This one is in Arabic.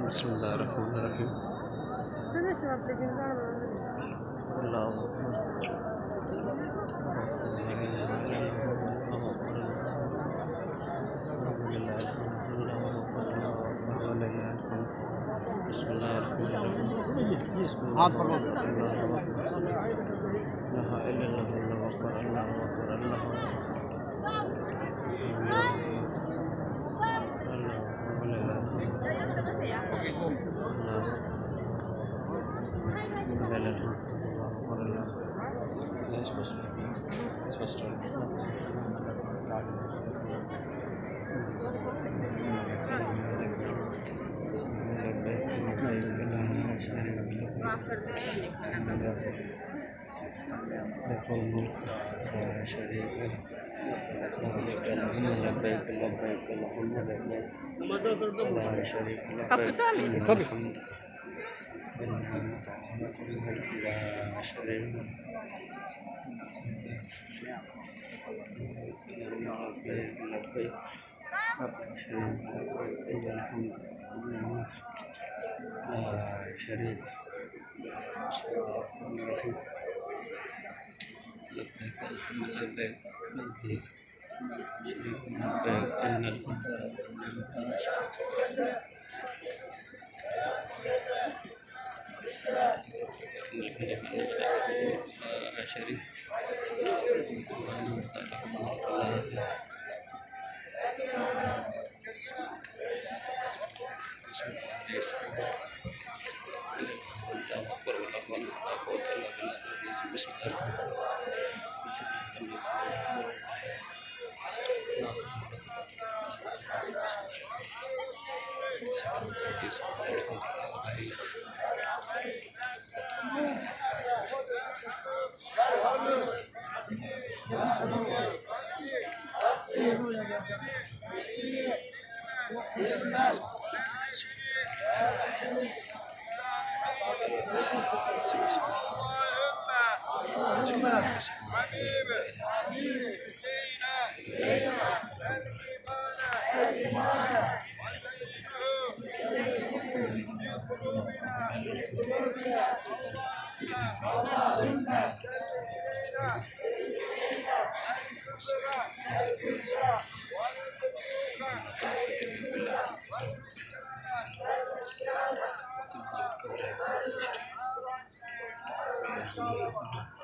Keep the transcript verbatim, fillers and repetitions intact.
بسم الله الرحمن الرحيم. الله بسم الله الرحمن الرحيم. بسم الله الرحمن الرحيم. لا اله الا الله الله اكبر الله اكبر الله لك الملك لا شريك له لبيك اللهم لبيك لبيك اللهم لبيك لا شريك لك الحمد لا شريك له لبيك لبيك لا شريك له لبيك الحمد لبيك لبيك شريك لبيك إن الحمد والنعمة لا شريك وأنت له الملك بسم الله Thank you.